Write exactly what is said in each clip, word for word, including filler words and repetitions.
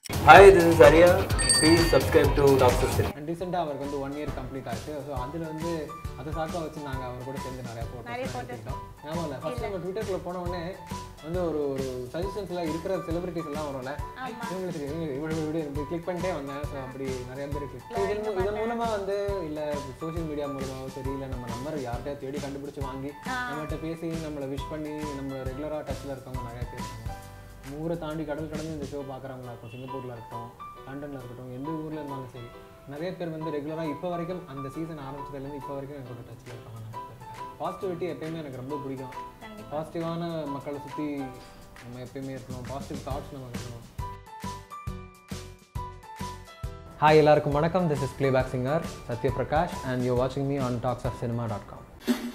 Hi, this is Arya. Please subscribe to Talks of Cinema. And recently அவருக்கு வந்து one year complete ஆச்சு. So அதில் வந்து அதை சாக்கா வச்சு நாங்கள் அவர் கூட சேர்ந்து நிறையா ஃபோட்டோஸ் எடுத்துக்கிட்டோம். ஆமாம் இல்லை ஃபர்ஸ்ட் நம்ம ட்விட்டருக்குள்ள போன உடனே வந்து ஒரு ஒரு சஜஷன்ஸ்லாம் இருக்கிற செலிபிரிட்டிஸ் எல்லாம் வரும்ல, இவங்களுக்கு இவங்க இவ்வளோ வீடியோ இருந்து கிளிக் பண்ணிட்டே வந்தேன். ஸோ அப்படி நிறைய பேர் கிளிக் இதன் இதன் மூலமாக வந்து இல்லை சோஷியல் மீடியா மூலமாகவும் சரி, இல்லை நம்ம நம்பர் யார்கிட்டயா தேடி கண்டுபிடிச்சி வாங்கி நம்மகிட்ட பேசி நம்மளை விஷ் பண்ணி நம்மளை ரெகுலராக டச்சில் இருக்கவங்க நிறையா பேர் இருக்காங்க. ஊரை தாண்டி கடல் கடந்து இந்த ஷோ பார்க்குறவங்களா இருக்கும், சிங்கப்பூரில் இருக்கட்டும், லண்டனில் இருக்கட்டும், எந்த ஊரில் இருந்தாலும் சரி, நிறைய பேர் வந்து ரெகுலராக இப்போ வரைக்கும் அந்த சீசன் ஆரம்பிச்சதுலேருந்து இப்போ வரைக்கும் எங்களோட டச்சில் இருக்காங்க. பாசிட்டிவிட்டி எப்பயுமே எனக்கு ரொம்ப பிடிக்கும். பாசிட்டிவான மக்களை சுற்றி நம்ம எப்பயுமே இருக்கணும், பாசிட்டிவ் தாட்ஸ் நம்ம இருக்கணும். ஹாய் எல்லாருக்கும் வணக்கம். This is playback singer Sathya Prakash and you வாட்சிங் me on Talks of Cinema dot com.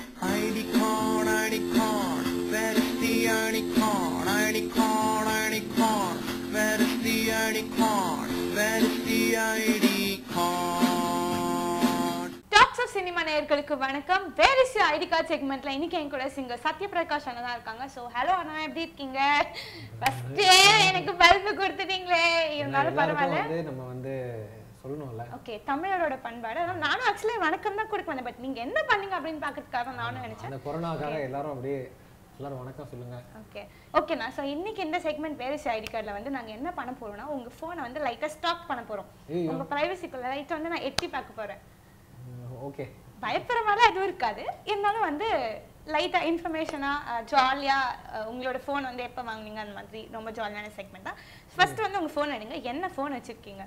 Talks of Cinema நேயர்களுக்கு வணக்கம். Where is your ID card செக்மெண்ட்ல இன்னைக்கு என் கூட சிங்கர் சத்ய பிரகாஷ் அண்ணா தான் இருக்காங்க. ஸோ ஹலோ அண்ணா, எப்படி இருக்கீங்க? ஃபர்ஸ்டே எனக்கு பல்பு கொடுத்துட்டீங்களே, இருந்தாலும் பரவாயில்ல, நம்ம வந்து சொல்லணும்ல. ஓகே, தமிழரோட பண்பாடு. நானும் ஆக்சுவலி வணக்கம் தான் கொடுக்க வந்தேன், பட் நீங்க என்ன பண்ணீங்க அப்படின்னு பாக்கிறதுக்காக நானும் நினைச்சேன். அந்த கொரோனாக்காக எல்லாரும் அப்படியே எல்லாரும் வணக்கம் சொல்லுங்க. ஓகே ஓகேண்ணா. ஸோ இன்னைக்கு இந்த segment where is your ID கார்டில் வந்து நாங்கள் என்ன பண்ண போறோம்னா, உங்க ஃபோனை வந்து லைட்டாக ஸ்டாக் பண்ண போறோம். உங்க பிரைவசிக்குள்ள லைட்டை வந்து நான் எட்டி பார்க்க போறேன். ஓகே, பயப்படுற மாதிரி எதுவும் இருக்காது, இருந்தாலும் வந்து லைட்டா இன்ஃபர்மேஷனா ஜாலியா உங்களோட ஃபோன் வந்து எப்போ வாங்குனீங்க அந்த மாதிரி ரொம்ப ஜாலியான செக்மெண்ட் தான். ஃபர்ஸ்ட் வந்து உங்க ஃபோன் எடுங்க. என்ன ஃபோன் வச்சிருக்கீங்க?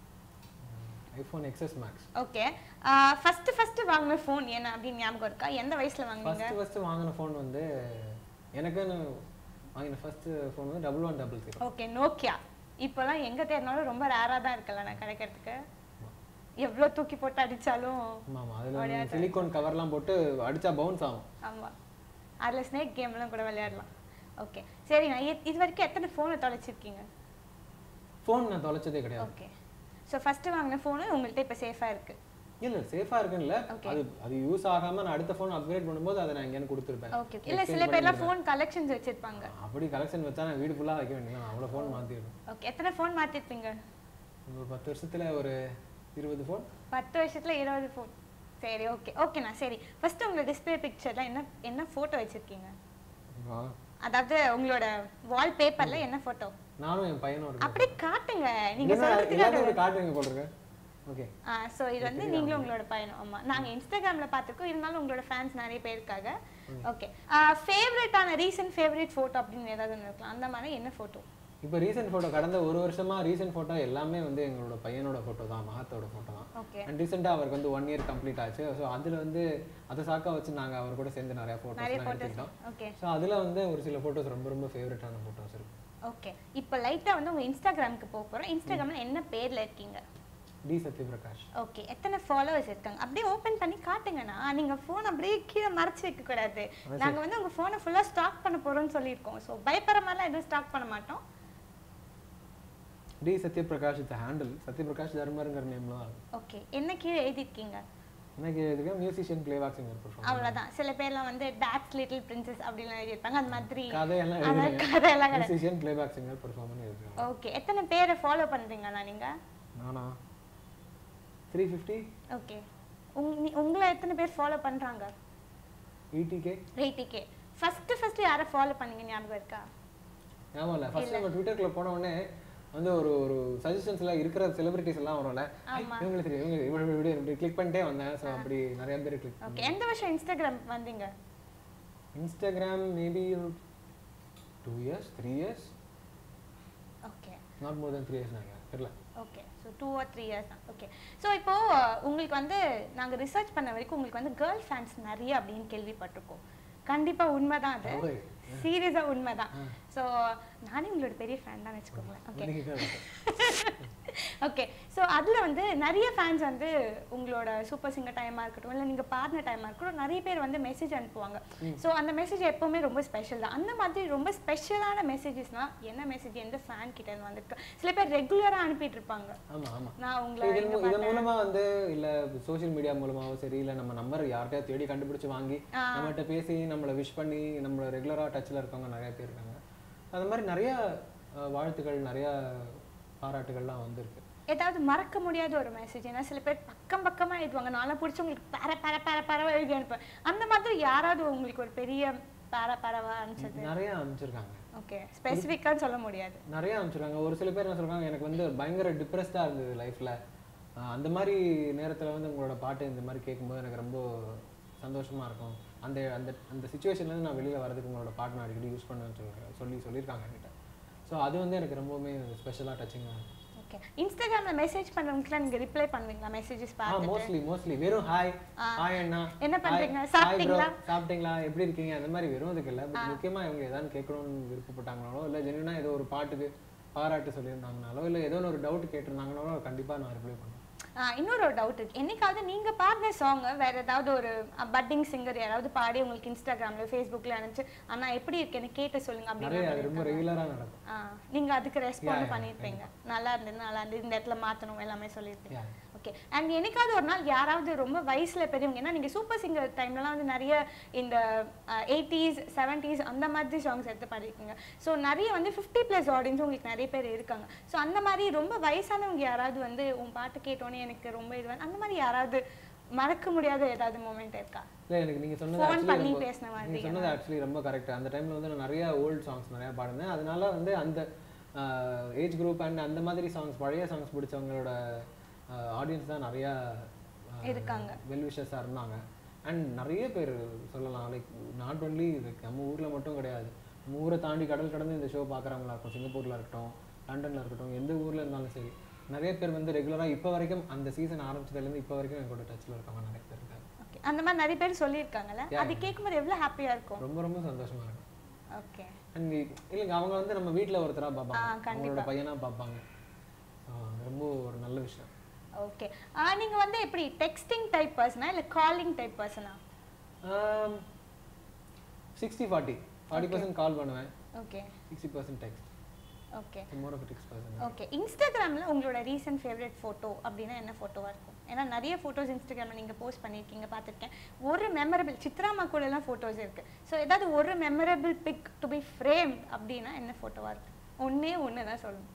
IPhone XS Max. Okay, first first வாங்குன ஃபோன் என்ன அப்படின்னு ஞாபகம் இருக்கா? எந்த வயசுல வாங்குனீங்க? ஃபர்ஸ்ட் ஃபர்ஸ்ட் வாங்குன ஃபோன் வந்து எனக்கு வாங்கின ஃபர்ஸ்ட் ஃபோன் வந்து double one double zero. Okay, Nokia. இப்போலாம் எங்க தேடினாலும் ரொம்ப ரேரா தான் இருக்கல நான் கிடைக்கிறதுக்கு. எவ்வளோ தூக்கி போட்டு அடிச்சாலும் ஆமா, அதுல சிலிகான் கவர்லாம் போட்டு அடிச்சா பவுன்ஸ் ஆகும். ஆமா, அதுல ஸ்னேக் கேம்லாம் கூட விளையாடலாம். ஓகே சரி, நான் இது வரைக்கும் எத்தனை ஃபோனை தொலைச்சிருக்கீங்க? ஃபோன் நான் தொலைச்சதே கிடையாது. ஓகே, ஸோ ஃபர்ஸ்ட் வாங்கின ஃபோனு உங்கள்கிட்ட இப்போ சேஃபா இருக்கு? இல்ல சேஃபா இருக்குன்னு அது அது யூஸ் ஆகாம நான் அடுத்த ஃபோன் அப்கிரேட் பண்ணும்போது அதை நான் எங்கன்னு கொடுத்துருப்பேன். ஓகே, இல்ல சில பேர்லாம் ஃபோன் கலெக்ஷன்ஸ் வச்சிருப்பாங்க. அப்படி கலெக்ஷன் வச்சா நான் வீடு ஃபுல்லா வைக்க வேண்டியது, அவ்வளோ ஃபோன் மாத்திடுவேன். ஓகே, எத்தனை ஃபோன் மாத்திருப்பீங்க? ஒரு பத்து வருஷத்துல ஒரு இருபது ஃபோன். பத்து வருஷத்துல இருபது ஃபோன். சரி ஓகே ஓகேண்ணா. சரி, ஃபர்ஸ்ட் உங்களோட டிஸ்பிளே பிக்சர்ல என்ன என்ன போட்டோ வச்சிருக்கீங்க? அதாவது உங்களோட வால் பேப்பர்ல என்ன போட்டோ? நானும் என் பையனும் இருக்கோம். அப்படியே காட்டுங்க, நீங்க சொல்றதுக்கு காட்டுங்க போடுங்க. ஓகே, ஆ சோ இது வந்து நீங்களும் உங்களோட பையனும். ஆமா, நாங்க இன்ஸ்டாகிராம்ல பாத்துக்கோ, இருந்தாலும் உங்களோட ஃபேன்ஸ் நிறைய பேர் இருக்காங்க. ஓகே, ஃபேவரட்டான ரீசன்ட் ஃபேவரட் போட்டோ அப்படின்னு ஏதாவது இருக்கலாம், அந்த மாதிரி என்ன போட்டோ? இப்போ ரீசன்ட் ஃபோட்டோ கடந்த ஒரு வருஷமா ரீசன்ட் ஃபோட்டோ எல்லாமே வந்து எங்களோட பையனோட ஃபோட்டோ தான், மகத்தோட ஃபோட்டோ தான். அண்ட் ரீசெண்டாக அவருக்கு வந்து ஒன் இயர் கம்ப்ளீட் ஆச்சு. ஸோ அதில் வந்து அதை சாக்கா வச்சு நாங்கள் அவர் கூட சேர்ந்து நிறையா ஃபோட்டோஸ்லாம் எடுத்துக்கிட்டோம். ஓகே, ஸோ அதில் வந்து ஒரு சில ஃபோட்டோஸ் ரொம்ப ரொம்ப ஃபேவரட்டான ஃபோட்டோஸ் இருக்கு. ஓகே, இப்போ லைட்டாக வந்து உங்கள் இன்ஸ்டாகிராமுக்கு போக போகிறோம். இன்ஸ்டாகிராமில் என்ன பேரில் இருக்கீங்க? டி சத்ய பிரகாஷ். ஓகே, எத்தனை ஃபாலோவர்ஸ் இருக்காங்க? அப்படியே ஓப்பன் பண்ணி காட்டுங்கண்ணா. நீங்கள் ஃபோன் அப்படியே கீழே மறைச்சி வைக்கக்கூடாது. நாங்கள் வந்து உங்கள் ஃபோனை ஃபுல்லாக ஸ்டாக் பண்ண போகிறோம்னு சொல்லியிருக்கோம். ஸோ பயப்படுற மாதிரிலாம் எதுவும் ஸ்டாக் பண்ண மாட்டோம். T Sathya Prakash is handle. Sathya Prakash தர்மருங்கிற நேம்ல தான் இருக்கு. ஓகே, என்ன கீழே எழுதிருக்கீங்க? என்ன கீழே எழுதிருக்கேன்? Musician playback singer performer. அவ்வளவுதான். சில பேர்லாம் வந்து டாட்ஸ் லிட்டில் பிரின்சஸ் அப்படிலாம் எழுதிருப்பாங்க, அந்த மாதிரி கதையெல்லாம் எழுதிருக்கேன். கதையெல்லாம் மியூசிஷியன் பிளேபேக் சிங்கர் பெர்ஃபார்மர் எழுதிருக்கேன். ஓகே, எத்தனை பேரை ஃபாலோ பண்றீங்கண்ணா நீங்க? நானா த்ரீ ஃபிஃப்டி. ஓகே, உங்களை எத்தனை பேர் ஃபாலோ பண்றாங்க? Eighty K. Eighty K. First first யாரை ஃபாலோ பண்ணீங்க ஞாபகம் இருக்கா? ஞாபகம் இல்லை. ஃபர்ஸ்ட் நம்ம ட்விட்டருக்குள்ள போன உடனே வந்து ஒரு ஒரு சஜஷன்ஸ்ல இருக்கிற செலிபிரிட்டிஸ் எல்லாம் வரும்ல, இவங்களுக்கு இவங்க இவ்வளவு வீடியோ இப்படி கிளிக் பண்ணிட்டே வந்தேன். ஸோ அப்படி நிறைய பேர் கிளிக். ஓகே, எந்த வருஷம் இன்ஸ்டாகிராம் வந்தீங்க? Instagram maybe two years three years. Okay, not more then three years நாங்கள் தெரியல. Okay, so two or three years தான். ஓகே, ஸோ இப்போ உங்களுக்கு வந்து நாங்கள் ரிசர்ச் பண்ண வரைக்கும் உங்களுக்கு வந்து கேர்ள் ஃபேன்ஸ் நிறைய அப்படின்னு கேள்விப்பட்டிருக்கோம். கண்டிப்பா உண்மைதான், அது சீரியஸா உண்மைதான். ஸோ நானே உங்களோட பெரிய ஃபேன் தான் வச்சுக்கோங்களேன். ஓகே ஓகே, ஸோ அதில் வந்து நிறைய ஃபேன்ஸ் வந்து உங்களோட சூப்பர் சிங்கர் டைமாக இருக்கட்டும், இல்லை நீங்கள் பாடின டைமாக இருக்கட்டும், நிறைய பேர் வந்து மெசேஜ் அனுப்புவாங்க. ஸோ அந்த மெசேஜ் எப்போவுமே ரொம்ப ஸ்பெஷல் தான். அந்த மாதிரி ரொம்ப ஸ்பெஷலான மெசேஜஸ்னால் என்ன மெசேஜ் எந்த ஃபேன் கிட்ட இருந்து வந்துருக்கு? சில பேர் ரெகுலராக அனுப்பிட்டு இருப்பாங்க. ஆமாம் ஆமாம், நான் உங்களை இதன் மூலமாக வந்து இல்லை சோஷியல் மீடியா மூலமாகவும் சரி, இல்லை நம்ம நம்பர் யார்கிட்டயா தேடி கண்டுபிடிச்சி வாங்கி நம்மகிட்ட பேசி நம்மளை விஷ் பண்ணி நம்மளை ரெகுலராக டச்சில் இருக்கவங்க நிறைய பேர் இருக்காங்க. அந்த மாதிரி நிறைய வாழ்த்துக்கள், நிறைய பாராட்டுகள்லாம் வந்திருக்கு. ஏதாவது மறக்க முடியாத ஒரு மெசேஜ், ஏன்னா சில பேர் பக்கம் பக்கமா எழுதுவாங்க, நானும் பிடிச்சவங்களுக்கு பர பர பர பரவா எழுதி அனுப்பேன், அந்த மாதிரி யாராவது உங்களுக்கு ஒரு பெரிய பர பரவா அனுப்பிச்சது? நிறைய அனுப்பிச்சிருக்காங்க. ஓகே, ஸ்பெசிஃபிக்கான்னு சொல்ல முடியாது, நிறைய அனுப்பிச்சிருக்காங்க. ஒரு சில பேர் என்ன சொல்றாங்க, எனக்கு வந்து பயங்கர டிப்ரெஸ்டாக இருந்தது லைஃப்ல, அந்த மாதிரி நேரத்தில் வந்து உங்களோட பாட்டு இந்த மாதிரி கேட்கும்போது எனக்கு ரொம்ப சந்தோஷமா இருக்கும், அந்த அந்த அந்த சுச்சுவேஷன்லேருந்து நான் வெளியில் வரதுக்கு உங்களோட பாட்டு நான் அடிக்கடி யூஸ் பண்ணுவேன்னு சொல்லி சொல்லி சொல்லியிருக்காங்க என்கிட்ட. ஸோ அது வந்து எனக்கு ரொம்பவுமே ஸ்பெஷலாக டச்சிங்காக இருக்கும். ஓகே, இன்ஸ்டாகிராம்ல மெசேஜ் பண்றவங்களுக்குலாம் நீங்க ரிப்ளை பண்ணுவீங்களா மெசேजेस பார்த்துட்டு? மோஸ்ட்லி மோஸ்ட்லி வெறும் ஹாய் ஹாய் அண்ணா என்ன பண்றீங்க, சாப்பிட்டீங்களா சாப்பிட்டீங்களா எப்படி இருக்கீங்க அந்த மாதிரி வெறும் அதுக்கு இல்லை. பட் முக்கியமாக இவங்க ஏதாவது கேட்கணும்னு விருப்பப்பட்டாங்களோ இல்லை ஜென்யூனா ஏதோ ஒரு பாட்டுக்கு பாராட்டு சொல்லியிருந்தாங்கனாலோ இல்லை ஏதோ ஒரு டவுட் கேட்டிருந்தாங்கனாலோ கண்டிப்பாக நான் ரிப்ளை பண்ணுவேன். இன்னொரு ஒரு டவுட் இருக்கு, என்னைக்காவது நீங்க பாடின சாங் வேற ஏதாவது ஒரு பட்டிங் சிங்கர் யாராவது பாடி உங்களுக்கு இன்ஸ்டாகிராம்ல ஃபேஸ்புக்ல அனுப்பிச்சு அண்ணா எப்படி இருக்குன்னு கேட்டு சொல்லுங்க அப்படின்னு அது ரொம்ப ரெகுலரா நடக்கும், நீங்க அதுக்கு ரெஸ்பாண்ட் பண்ணிருப்பீங்க, நல்லா இருந்தது நல்லா இருந்தது இந்த இடத்துல மாத்தணும் எல்லாமே சொல்லிருப்பீங்க. ஓகே, அண்ட் என்னைக்காவது ஒரு நாள் யாராவது ரொம்ப வயசுல பெரியவங்க, ஏன்னா நீங்க சூப்பர் சிங்கர் டைம்லலாம் வந்து நிறைய இந்த எயிட்டிஸ் செவன்டீஸ் அந்த மாதிரி சாங்ஸ் எடுத்து பாடிருக்கீங்க, ஸோ நிறைய வந்து ஃபிஃப்டி பிளஸ் ஆடியன்ஸ் உங்களுக்கு நிறைய பேர் இருக்காங்க, ஸோ அந்த மாதிரி ரொம்ப வயசானவங்க யாராவது வந்து உன் பாட்டு கேட்டோன்னே எனக்கு ரொம்ப இது வந்து அந்த மாதிரி யாராவது மறக்க முடியாத ஏதாவது மூமெண்ட் இருக்கா? இல்லை எனக்கு நீங்கள் சொன்னது ஃபோன் பண்ணி பேசின மாதிரி நீங்கள் சொன்னது ஆக்சுவலி ரொம்ப கரெக்ட். அந்த டைமில் வந்து நான் நிறைய ஓல்டு சாங்ஸ் நிறையா பாடினேன், அதனால வந்து அந்த ஏஜ் குரூப் அண்ட் அந்த மாதிரி சாங்ஸ் பழைய சாங்ஸ் பிடிச்சவங்களோட ஆடியன்ஸ் தான் நிறையா இருக்காங்க, வெல் விஷஸாக இருந்தாங்க. அண்ட் நிறைய பேர் சொல்லலாம், லைக் நாட் ஒன்லி லைக் நம்ம ஊரில் மட்டும் கிடையாது, நம்ம ஊரை தாண்டி கடல் கடந்து இந்த ஷோ பார்க்குறவங்களா இருக்கும், சிங்கப்பூரில் இருக்கட்டும் லண்டனில் இருக்கட்டும் எந்த ஊரில் இருந்தாலும் சரி, நிறைய பேர் வந்து ரெகுலராக இப்போ வரைக்கும் அந்த சீசன் ஆரம்பிச்சதுலேருந்து இப்போ வரைக்கும் எங்களோட டச்சில் இருக்காங்க நிறைய பேர் இருக்காங்க. ஓகே, அந்த மாதிரி நிறைய பேர் சொல்லியிருக்காங்கல்ல, அது கேட்கும்போது எவ்வளோ ஹாப்பியாக இருக்கும்? ரொம்ப ரொம்ப சந்தோஷமாக இருக்கும். ஓகே, அண்ட் இல்லைங்க அவங்க வந்து நம்ம வீட்டில் ஒருத்தராக பார்ப்பாங்க, அவங்களோட பையனாக பார்ப்பாங்க, ரொம்ப ஒரு நல்ல விஷயம். ஓகே, நீங்க வந்து எப்படி டெக்ஸ்டிங் டைப் பர்சனா இல்ல காலிங் டைப் பர்சனா? Sixty forty forty percent call பண்ணுவேன், okay sixty percent text. Okay, more of text person. Okay, இன்ஸ்டாகிராம்ல உங்களோட ரீசன்ட் ஃபேவரட் ஃபோட்டோ அப்படின்னா என்ன ஃபோட்டோவா இருக்கும்? ஏன்னா நிறைய ஃபோட்டோஸ் இன்ஸ்டாகிராம்ல நீங்க போஸ்ட் பண்ணியிருக்கீங்க பார்த்துருக்கேன், ஒரு மெமரபிள் சித்ராமா கூட எல்லாம் ஃபோட்டோஸ் இருக்கு, ஸோ ஏதாவது ஒரு memorable pic to be frame அப்படின்னா என்ன ஃபோட்டோவா இருக்கு? ஒன்னே ஒன்று தான் சொல்லணும்.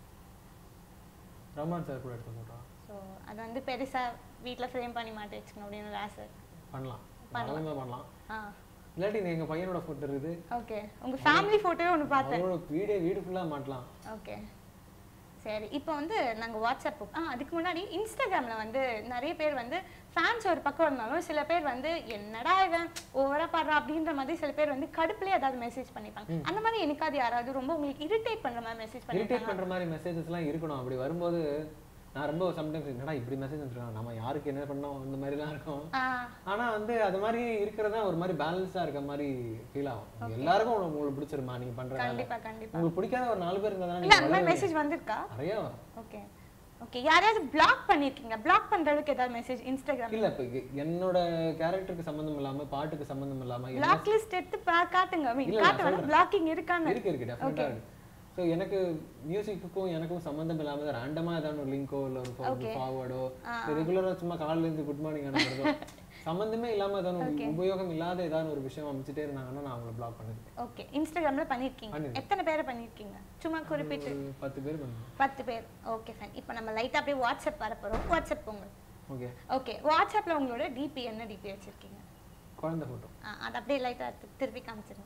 ரஹ்மான் சார் கூட எடுத்த ஃபோட்டோ, ஸோ அது வந்து பெருசாக வீட்டில் ஃப்ரேம் பண்ணி மாட்டி வச்சுக்கணும் அப்படின்னு ஒரு ஆசை. பண்ணலாம் பண்ணலாம் பண்ணலாம். ஆ, இல்லாட்டி எங்கள் பையனோட ஃபோட்டோ இருக்குது. ஓகே, உங்கள் ஃபேமிலி ஃபோட்டோவே ஒன்று பார்த்தேன். அவரோட வீடே வீடு ஃபுல்லாக மாட்டலாம். ஓகே, சரி. இப்போ வந்து நாங்கள் வாட்ஸ்அப் ஆ அதுக்கு முன்னாடி இன்ஸ்டாகிராமில் வந்து நிறைய பேர் வந்து ஃபேன்ஸ் ஒரு பக்கம் இருந்தாலும் சில பேர் வந்து என்னடா இவன் ஓவரா பாடுறா அப்படின்ற மாதிரி சில பேர் வந்து கடுப்புலேயே ஏதாவது மெசேஜ் பண்ணிப்பாங்க. அந்த மாதிரி எனக்காவது யாராவது ரொம்ப உங்களுக்கு இரிட்டேட் பண்ணுற மாதிரி மெசேஜ் பண்ணி இரிட்டேட் பண்ணுற மாதிரி மெசேஜஸ்லாம் இருக்கணும். அப்படி வரும்போது நான் ரொம்ப சம்டைம்ஸ் என்னடா இப்படி மெசேஜ் வந்துருக்காங்க, நம்ம யாருக்கு என்ன பண்ணோம் அந்த மாதிரிலாம் இருக்கும். ஆனால் வந்து அது மாதிரி இருக்கிறதா ஒரு மாதிரி பேலன்ஸாக இருக்க மாதிரி ஃபீல் ஆகும். எல்லாருக்கும் உங்களுக்கு பிடிச்சிருமா நீங்கள் பண்ணுறது? கண்டிப்பாக கண்டிப்பாக. உங்களுக்கு பிடிக்காத ஒரு நாலு பேர் இருந்தால் இல்லை அந்த மாதிரி மெசேஜ் வந்திருக்கா? நிறைய வரும். ஓகே ஓகே, யாராவது பிளாக் பண்ணிருக்கீங்க? பிளாக் பண்றதுக்கு ஏதாவது மெசேஜ் இன்ஸ்டாகிராம்? இல்ல இப்ப என்னோட கேரக்டருக்கு சம்பந்தம் இல்லாம பாட்டுக்கு சம்பந்தம் இல்லாம பிளாக் லிஸ்ட் எடுத்து காட்டுங்க. ஐ மீன் காட்டுங்க, பிளாக்கிங் இருக்கான்னு. இருக்கு இருக்கு டெஃபினட்டா இருக்கு. சோ எனக்கு மியூசிக்குக்கும் எனக்கும் சம்பந்தம் இல்லாம ரேண்டமா ஏதாவது ஒரு லிங்கோ இல்ல ஒரு ஃபார்வர்டோ ரெகுலரா சும்மா காலையில இருந்து குட் மார்னிங் அனுப்புறதோ சம்பந்தமே இல்லாம ஏதாவது உபயோகம் இல்லாத ஏதாவது ஒரு விஷயம் அமைச்சிட்டே இருந்தாங்கன்னா நான் அவங்களை பிளாக் பண்ணிருக்கேன். ஓகே, இன்ஸ்டாகிராம்ல பண்ணிருக்கீங்க? எத்தனை பேரை பண்ணிருக்கீங்க? சும்மா குறிப்பிட்டு பத்து பேர் பண்ணுவேன். பத்து பேர். Okay fine. இப்போ நம்ம லைட்டா அப்படியே வாட்ஸ்அப் வர போறோம். வாட்ஸ்அப் போங்க. ஓகே ஓகே, வாட்ஸ்அப்ல உங்களோட டிபி என்ன டிபி வச்சிருக்கீங்க? குழந்தை போட்டோ. அது அப்படியே லைட்டா திருப்பி காமிச்சிருங்க.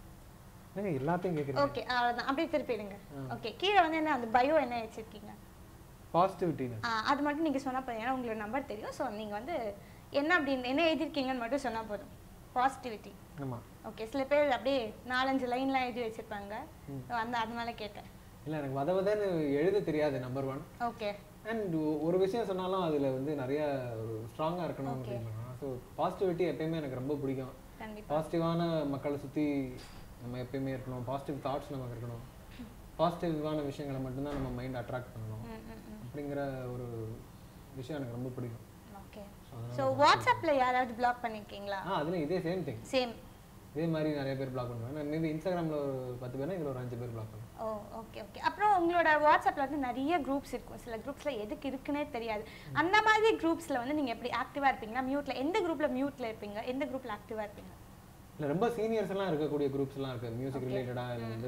நீங்க எல்லாத்தையும் கேக்குறீங்க. ஓகே, அவ்வளவுதான். அப்படியே திருப்பிடுங்க. ஓகே, கீழே வந்து என்ன அந்த பயோ என்ன வச்சிருக்கீங்க? பாசிட்டிவிட்டி. அது மட்டும் நீங்க சொன்னா போதும், ஏன்னா உங்களோட நம்பர் தெரியும். ஸோ நீங்க வந்து என்ன அப்படி என்ன எழுதிருக்கீங்கன்னு மட்டும் சொன்னா போதும். பாசிட்டிவிட்டி. ஆமா. ஓகே, சில பேர் அப்படியே நாலஞ்சு லைன்லாம் எழுதி வச்சிருப்பாங்க, அந்த அதனால கேட்டேன். இல்ல எனக்கு வத வதன்னு எழுத தெரியாது நம்பர் ஒன். ஓகே. அண்ட் ஒரு விஷயம் சொன்னாலும் அதுல வந்து நிறைய ஒரு ஸ்ட்ராங்கா இருக்கணும் அப்படின்னா ஸோ பாசிட்டிவிட்டி எப்பயுமே எனக்கு ரொம்ப பிடிக்கும். பாசிட்டிவான மக்களை சுத்தி நம்ம எப்பயுமே இருக்கணும், பாசிட்டிவ் தாட்ஸ் நமக்கு இருக்கணும், பாசிட்டிவான விஷயங்களை மட்டும்தான் நம்ம மைண்ட் அட்ராக்ட் பண்ணணும் அப்படிங்கிற ஒரு விஷயம் எனக்கு ரொம்ப பிடிக்கும். ஓகே, சோ வாட்ஸ்அப்ல யாராவது பிளாக் பண்ணிருக்கீங்களா? ஆ அதுல இதே சேம் திங். சேம் இதே மாதிரி நிறைய பேர் பிளாக் பண்ணுவாங்க. நான் மேபி இன்ஸ்டாகிராம்ல ஒரு பத்து பேர்னா இதுல ஒரு அஞ்சு பேர் பிளாக் பண்ணுவேன். Oh okay okay. அப்புறம் உங்களோட வாட்ஸ்அப்ல வந்து நிறைய குரூப்ஸ் இருக்கும். சில குரூப்ஸ்ல எதுக்கு இருக்குன்னே தெரியாது. அந்த மாதிரி குரூப்ஸ்ல வந்து நீங்க எப்படி ஆக்டிவா இருப்பீங்க? மியூட்ல எந்த குரூப்ல மியூட்ல இருப்பீங்க? எந்த குரூப்ல ஆக்டிவா இருப்பீங்க? இல்ல ரொம்ப சீனியர்ஸ் எல்லாம் இருக்கக்கூடிய குரூப்ஸ் எல்லாம் இருக்கு. மியூசிக் ரிலேட்டடா இல்ல வந்து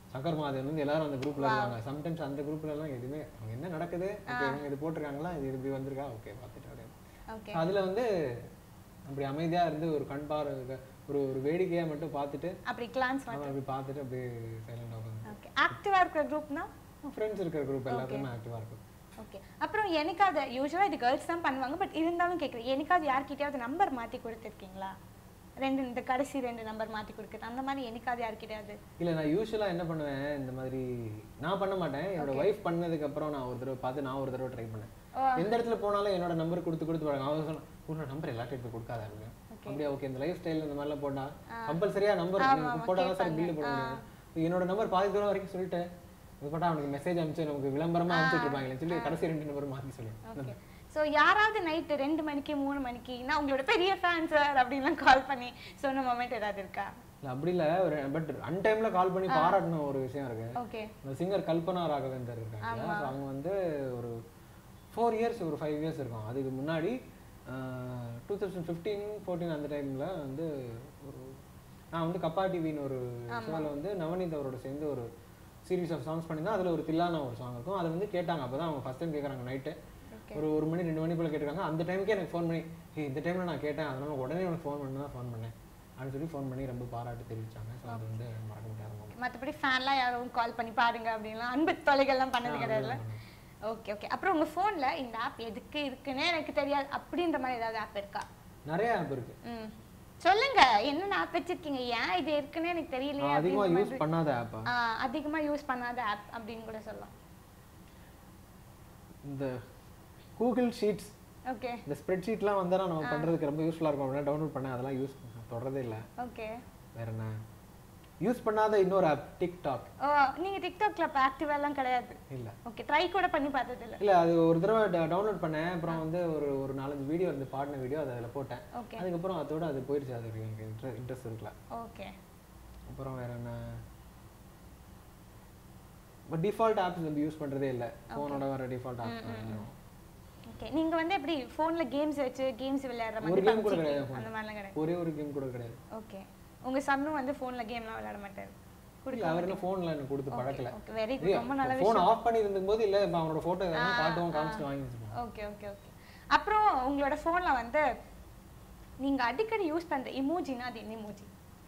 சங்கர் மாதேவன் வந்து எல்லாரும் அந்த குரூப்ல இருக்காங்க. சம்டைம்ஸ் அந்த குரூப்ல எல்லாம் எதுவுமே அவங்க என்ன நடக்குது, ஓகே இவங்க இது போட்டிருக்காங்களா, இது இப்படி வந்திருக்கா, ஓகே பார்த்துட்டு அப்படியே. ஓகே அதுல வந்து அப்படி அமைதியா இருந்து ஒரு கண் பார் ஒரு ஒரு வேடிக்கையா மட்டும் பார்த்துட்டு அப்படி கிளான்ஸ் நம்ம அப்படி பார்த்துட்டு அப்படியே சைலண்டா உட்காந்து. ஓகே ஆக்டிவா இருக்கிற குரூப்னா ஃப்ரெண்ட்ஸ் இருக்கிற குரூப் எல்லாருமே ஆக்டிவா இருக்கும். ஓகே அப்புறம் எனக்காவது யூஸ்வலாக இது கேர்ள்ஸ் தான் பண்ணுவாங்க, பட் இருந்தாலும் கேட்குறேன், எனக்காவது யார்கிட்டயாவது நம்பர் மாற்றி கொடுத்துருக்கீங்களா? ரெண்டு இந்த கடைசி ரெண்டு நம்பர் மாற்றி கொடுக்குறது அந்த மாதிரி எனக்காவது யார்கிட்டயாவது? இல்லை, நான் யூஸ்வலாக என்ன பண்ணுவேன், இந்த மாதிரி நான் பண்ண மாட்டேன். என்னோட ஒய்ஃப் பண்ணதுக்கு அப்புறம் நான் ஒரு தடவை பார்த்து நான் ஒரு தடவை ட்ரை பண்ணேன். எந்த இடத்துல போனாலும் என்னோட நம்பர் கொடுத்து கொடுத்து பாருங்க. அவங்க சொன்னா உன்னோட நம்பர் எல்லாத்தையும் இப்போ கொடுக்காத இருக்கு அப்படியே. ஓகே இந்த லைஃப் ஸ்டைல் இந்த மாதிரிலாம் போட்டா கம்பல்சரியா நம்பர் போட்டால் தான் சார் பில்லு போட முடியும். என்னோட நம்பர் பாதி தூரம் வரைக்கும் சொல்லிட்டு இது போட்டால் அவனுக்கு மெசேஜ் அனுப்பிச்சு நமக்கு விளம்பரமா அனுப்பிச்சுட்டு இருப்பாங்களே சொல்லி கடைசி ரெண்டு நம்பர் மாற்றி சொல்லுவேன். ஸோ யாராவது நைட்டு ரெண்டு மணிக்கு மூணு மணிக்கு நான் உங்களோட பெரிய ஃபேன் சார் அப்படின்லாம் கால் பண்ணி சொன்ன மொமெண்ட் ஏதாவது இருக்கா? இல்லை அப்படி இல்லை, ஒரு பட் அன்டைமில் கால் பண்ணி பாராட்டின ஒரு விஷயம் இருக்கு. ஓகே இந்த சிங்கர் கல்பனா ராகவேந்தர் இருக்காங்க. ஸோ அவங்க வந்து ஒரு ஃபோர் இயர்ஸ் ஒரு ஃபைவ் இயர்ஸ் இருக்கும். அதுக்கு முன்னாடி டூ தௌசண்ட் ஃபிஃப்டீன் ஃபோர்டீன் அந்த டைமில் வந்து ஒரு நான் வந்து கப்பா டிவின்னு ஒரு ஷோவில் வந்து நவநீத் அவரோட சேர்ந்து ஒரு சீரீஸ் ஆஃப் சாங்ஸ் பண்ணியிருந்தேன். அதில் ஒரு தில்லான ஒரு சாங் இருக்கும். அதை வந்து கேட்டாங்க. அப்போ தான் அவங்க ஃபஸ்ட் டைம் கேட்குறாங்க. நைட்டு ஒரு ஒரு மணி ரெண்டு மணி போல் கேட்டிருக்காங்க. அந்த டைமுக்கே எனக்கு ஃபோன் பண்ணி இந்த டைமில் நான் கேட்டேன், அதனால் உடனே எனக்கு ஃபோன் பண்ணி தான் ஃபோன் பண்ணேன் அப்படின்னு சொல்லி ஃபோன் பண்ணி ரொம்ப பாராட்டு தெரிவித்தாங்க. ஸோ அது வந்து மறக்க முடியாத. மற்றபடி ஃபேன்லாம் யாரும் கால் பண்ணி பாருங்க அப்படின்லாம் அன்பு தொலைகள்லாம் பண்ணது கிடையாதுல்ல? ஓகே ஓகே அப்புறம் உங்கள் ஃபோனில் இந்த ஆப் எதுக்கு இருக்குன்னே எனக்கு தெரியாது அப்படின்ற மாதிரி ஏதாவது ஆப் இருக்கா? நிறைய ஆப் இருக்கு. ம் சொல்லுங்க, என்னென்ன ஆப் வச்சிருக்கீங்க, ஏன் இது இருக்குன்னு எனக்கு தெரியலையே. அதிகமா யூஸ் பண்ணாத ஆப். ஆ அதிகமா யூஸ் பண்ணாத ஆப் அப்படின்னு கூட சொல்லலாம். இந்த கூகுள் ஷீட்ஸ், ஓகே இந்த ஸ்ப்ரெட் ஷீட்லாம் வந்தா நம்ம பண்றதுக்கு ரொம்ப யூஸ்ஃபுல்லா இருக்கும். அப்படியே டவுன்லோட் பண்ண அதெல்லாம் யூஸ் தொடறதே இல்ல. ஓகே வேற என்ன யூஸ் பண்ணாத இன்னொரு ஆப் டிக்டாக். ஓ நீங்க டிக்டாக்ல ஆக்டிவா எல்லாம் கிடையாது? இல்ல. ஓகே ட்ரை கூட பண்ணி பார்த்தது இல்ல? இல்ல, அது ஒரு தடவை டவுன்லோட் பண்ணேன். அப்புறம் வந்து ஒரு ஒரு நாலஞ்சு வீடியோ இருந்து பாடின வீடியோ அதை அதில் போட்டேன். அதுக்கப்புறம் அதோட அது போயிடுச்சு. அது எனக்கு இன்ட்ரெஸ்ட் இருக்குல்ல. ஓகே அப்புறம் வேற என்ன பட் டிஃபால்ட் ஆப்ஸ் வந்து யூஸ் பண்றதே இல்ல. போனோட வர டிஃபால்ட் ஆப்ஸ். ஓகே நீங்க வந்து எப்படி போன்ல கேம்ஸ் வச்சு கேம்ஸ் விளையாடுற மாதிரி? ஒரு கேம் கூட கிடையாது. அந்த மாதிரிலாம் கிடையாது. ஒரே ஒரு கேம் கூட கிடையாது. ஓகே உங்க சன்னும் வந்து போன்ல கேம்லாம் விளையாட மாட்டாரு? குடிக்க அவர்ல போன்ல எனக்கு கொடுத்து பழக்கல. Okay very good. ரொம்ப நல்ல விஷயம். போன் ஆஃப் பண்ணி இருந்தபோது இல்ல அவனோட போட்டோ எல்லாம் காட்டுவோம் காமிச்சு வாங்கி வச்சிருப்போம். ஓகே ஓகே ஓகே அப்புறம் உங்களோட போன்ல வந்து நீங்க அடிக்கடி யூஸ் பண்ற இமோஜினா அது என்ன இமோஜி?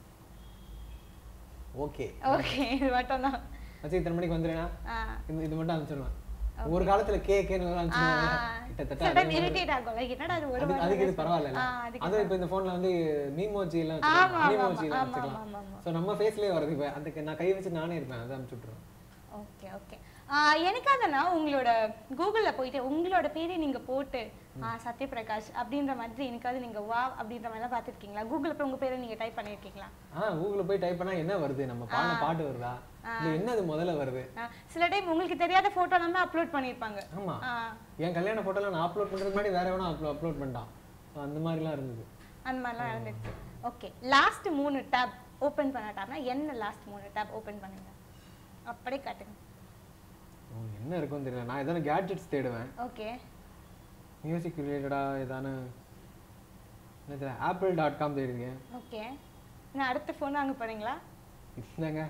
ஓகே ஓகே இது மட்டும் தான். அச்சே இத்தனை மணிக்கு வந்துறேனா இது இது மட்டும் அனுப்பிச்சிடுவேன். ஒரு காலத்துல கே கேன்னு அனுப்பிச்சிடுவேன். கிட்டத்தட்ட சடன் இரிட்டேட் ஆகும். என்னடா அது ஒரு வாரம் அதுக்கு இது பரவாயில்லை. அது இப்போ இந்த போன்ல வந்து மீமோஜி எல்லாம் வச்சிருக்காங்க. மீமோஜி எல்லாம் வச்சிருக்காங்க. சோ நம்ம ஃபேஸ்லயே வருது. இப்போ அதுக்கு நான் கை வச்சு நானே இருப்பேன். அதை அனுப்பிச்சுட்றேன். ஓகே ஓகே எனக்காகனா உங்களோட கூகுள்ல போயிட்டு உங்களோட பேரை நீங்க போட்டு சத்யபிரகாஷ் அப்படின்ற மாதிரி எனக்காவது நீங்க வா அப்படின்ற மாதிரி எல்லாம் பார்த்துருக்கீங்களா? கூகுள்ல போய் உங்க பேரை நீங்க டைப் பண்ணிருக்கீங்களா? ஆ கூகுள்ல போய் டைப் பண்ணா என்ன வருது? நம்ம பாடின பாட்டு வருதா? இல்ல என்னது முதல்ல வருது? சில டைம் உங்களுக்கு தெரியாத போட்டோ எல்லாம் அப்லோட் பண்ணிருப்பாங்க. ஆமா என் கல்யாண போட்டோல நான் அப்லோட் பண்றதுக்கு முன்னாடி வேற எவனோ அப்லோட் பண்ணிட்டான். அந்த மாதிரிலாம் இருந்தது. அந்த மாதிரிலாம் இருந்துச்சு. ஓகே லாஸ்ட் மூணு டேப் ஓபன் பண்ணட்டானா என்ன லாஸ்ட் மூணு டேப் ஓபன் பண்ணுங்க அப்படியே காட்டுங்க. என்ன இருக்குன்னு தெரியல. நான் ஏதாவது கேட்ஜெட்ஸ் தேடுவேன். ஓகே மியூசிக் ரிலேட்டடா ஏதான என்னது ஆப்பிள் டாட் காம் தேடுறீங்க. ஓகே நான் அடுத்த ஃபோன் வாங்க போறீங்களா? இல்லங்க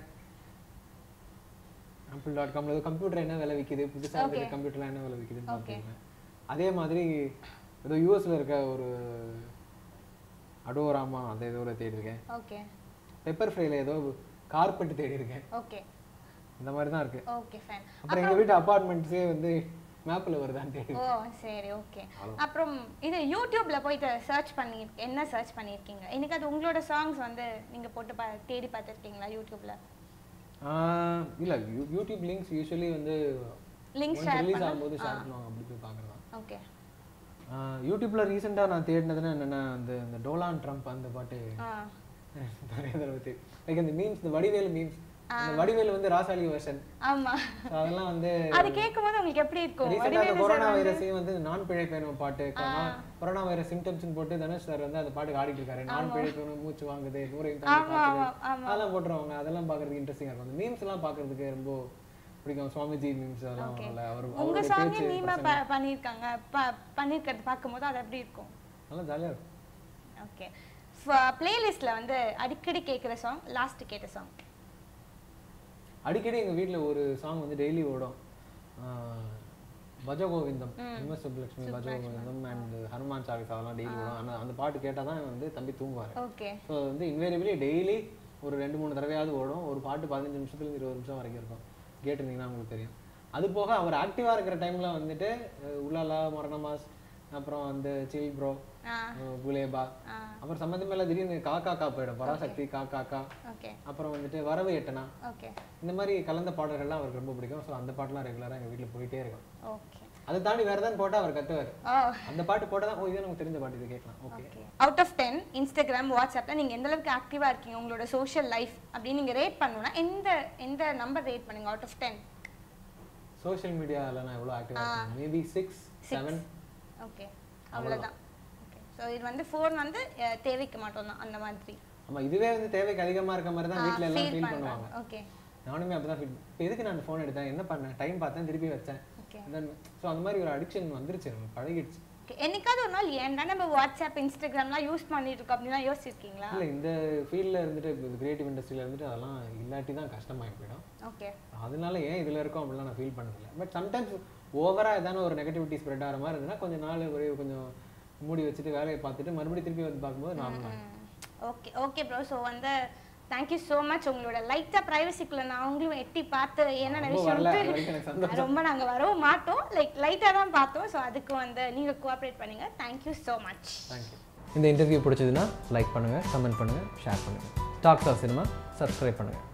ஆப்பிள் டாட் காம்ல ஏதோ கம்ப்யூட்டர் என்ன விலை விக்குது, புதுசா இருக்க கம்ப்யூட்டர்ல என்ன விலை விக்குதுன்னு பார்த்துருக்கேன். அதே மாதிரி ஏதோ யூஎஸ்ல இருக்க ஒரு அடோராமா அந்த ஏதோ தேடிருக்கேன். ஓகே பெப்பர் ஃப்ரைல ஏதோ கார்பெட் தேடி இருக்கேன். ஓகே இந்த மாதிரி தான் இருக்கு. Okay fine. அப்புறம் எங்க வீட்டு அபார்ட்மெண்ட்ஸே வந்து மேப்ல வருதான்னு தேடி. ஓ சரி ஓகே. அப்புறம் இது யூடியூப்ல போயிட்டு சர்ச் பண்ணி என்ன சர்ச் பண்ணிருக்கீங்க? எனக்கு அது உங்களோட சாங்ஸ் வந்து நீங்க போட்டு தேடி பார்த்திருக்கீங்களா யூடியூப்ல? ஆ இல்ல யூடியூப் லிங்க்ஸ் யூசுவலி வந்து லிங்க் ஷேர் ரிலீஸ் ஆகும்போது ஷேர் பண்ணுவாங்க. அப்படி போய் பார்க்கறதா. ஓகே யூடியூப்ல ரீசெண்டா நான் தேடினதுன்னா என்னன்னா அந்த அந்த டொனால்ட் ட்ரம்ப் அந்த பாட்டு நிறைய தடவை தேடி லைக் அந்த மீம்ஸ் இந்த வடிவேலு மீம்ஸ் அந்த வடிவேலு வந்து ராசாலி வெர்ஷன். ஆமா அதெல்லாம் வந்து அது கேக்கும்போது உங்களுக்கு எப்படி இருக்கும்? வடிவேலு கொரோனா வைரஸே வந்து நான் பிழைப்பேனும் பாட்டு கொரோனா வைரஸ் சிம்டம்ஸ்னு போட்டு தனுஷ் சார் வந்து அந்த பாட்டுக்கு ஆடிட்டு இருக்காரு. நான் பிழைப்பேனும் மூச்சு வாங்குது நூறையும் தாண்டி அதெல்லாம் போட்டுருவாங்க. அதெல்லாம் பாக்குறதுக்கு இன்ட்ரெஸ்டிங்கா இருக்கும். அந்த மீம்ஸ் எல்லாம் பாக்குறதுக்கு ரொம்ப பிடிக்கும். சுவாமிஜி மீம்ஸ் எல்லாம் அவர் உங்க சாங் மீமா பண்ணிருக்காங்க பண்ணிருக்கிறது பாக்கும்போது அது எப்படி இருக்கும்? நல்லா ஜாலியா இருக்கும். ஓகே பிளேலிஸ்ட்ல வந்து அடிக்கடி கேக்குற சாங் லாஸ்ட் கேட்ட சாங் அடிக்கடி எங்கள் வீட்டில் ஒரு சாங் வந்து டெய்லி ஓடும். பஜகோவிந்தம், எம்எஸ் சுப்புலட்சுமி பஜகோவிந்தம் அண்ட் ஹனுமான் சாலிஸ் அதெல்லாம் டெய்லி ஓடும். ஆனால் அந்த பாட்டு கேட்டால் தான் வந்து தம்பி தூங்குவார். ஓகே. ஸோ வந்து இன்வேரியபிளி டெய்லி ஒரு ரெண்டு மூணு தடவையாவது ஓடும். ஒரு பாட்டு பதினஞ்சு நிமிஷத்துலேருந்து இருபது நிமிஷம் வரைக்கும் இருக்கும். கேட்டிருந்தீங்கன்னா உங்களுக்கு தெரியும். அது போக அவர் ஆக்டிவாக இருக்கிற டைமில் வந்துட்டு உலாலா, மரணமாஸ், அப்புறம் வந்து சில் ப்ரோ, குலேபா, அப்புறம் சம்மந்தமே இல்லை திடீர்னு காக்கா கா போயிடும். பராசக்தி, காக்கா கா, அப்புறம் வந்துட்டு வரவு எட்டனா, இந்த மாதிரி கலந்த பாடல்கள்லாம் அவருக்கு ரொம்ப பிடிக்கும். ஸோ அந்த பாட்டெலாம் ரெகுலராக எங்கள் வீட்டில் போயிட்டே இருக்கும். அதை தாண்டி வேறு ஏதாவது போட்டால் அவர் கத்துவார். அந்த பாட்டு போட்டால் தான் ஓ இதே நமக்கு தெரிஞ்ச பாட்டு, இது கேட்கலாம். Okay. Out of ten Instagram, வாட்ஸ்அப்பில் நீங்கள் எந்த அளவுக்கு ஆக்டிவாக இருக்கீங்க, உங்களோட சோஷியல் லைஃப் அப்படின்னு நீங்கள் ரேட் பண்ணணும்னா எந்த எந்த நம்பர் ரேட் பண்ணுங்க அவுட் ஆஃப் டென்? சோஷியல் மீடியாவில் நான் எவ்வளோ ஆக்டிவாக இருக்கேன்? Maybe six seven. ஓகே, அவ்வளோதான். ஓகே. ஸோ இது வந்து ஃபோன் வந்து தேவைக்கு மட்டும் தான் அந்த மாதிரி. ஆமாம், இதுவே வந்து தேவைக்கு அதிகமாக இருக்க மாதிரி தான் வீட்டில் எல்லாம் ஃபீல் பண்ணுவாங்க. ஓகே. நானுமே அப்படி தான் ஃபீல். இப்போ எதுக்கு நான் ஃபோன் எடுத்தேன், என்ன பண்ணேன், டைம் பார்த்தேன், திருப்பி வச்சேன். ஸோ அந்த மாதிரி ஒரு அடிக்ஷன் வந்துருச்சு, நமக்கு பழகிடுச்சு. என்னைக்காவது ஒரு நாள் ஏன்டா நம்ம வாட்ஸ்அப், இன்ஸ்டாகிராம்லாம் யூஸ் பண்ணிட்டு இருக்கோம் அப்படிலாம் யோசிச்சிருக்கீங்களா? இல்லை, இந்த ஃபீல்டில் இருந்துட்டு கிரியேட்டிவ் இண்டஸ்ட்ரியில் இருந்துட்டு அதெல்லாம் இல்லாட்டி தான் கஷ்டமாகி போயிடும். ஓகே. அதனால ஏன் இதில் இருக்கோம் அப்படிலாம் நான் ஃபீல் பண்ணதில்லை. பட் சம்டைம்ஸ் ஓவராக ஏதான ஒரு நெகட்டிவிட்டி ஸ்ப்ரெட் ஆகிற மாதிரி இருந்ததுன்னா கொஞ்சம் நாள் ஒரே கொஞ்சம் மூடி வச்சுட்டு வேலையை பார்த்துட்டு மறுபடியும் திருப்பி வந்து பார்க்கும்போது normal. Okay okay bro. So வந்து தேங்க்யூ ஸோ மச். உங்களோட லைட்டாக ப்ரைவசிக்குள்ள நான் அவங்களும் எட்டி பார்த்து என்னென்ன விஷயம் ரொம்ப நாங்கள் வரவும் மாட்டோம், லைக் லைட்டாக தான் பார்த்தோம். ஸோ அதுக்கு வந்து நீங்கள் கோஆப்ரேட் பண்ணுங்க. Thank you so much. தேங்க்யூ. இந்த இன்டர்வியூ பிடிச்சதுன்னா லைக் பண்ணுங்கள், கமெண்ட் பண்ணுங்கள், ஷேர் பண்ணுங்கள். டாக்ஸ் ஆஃப் சினிமா சப்ஸ்கிரைப் பண்ணுங்கள்.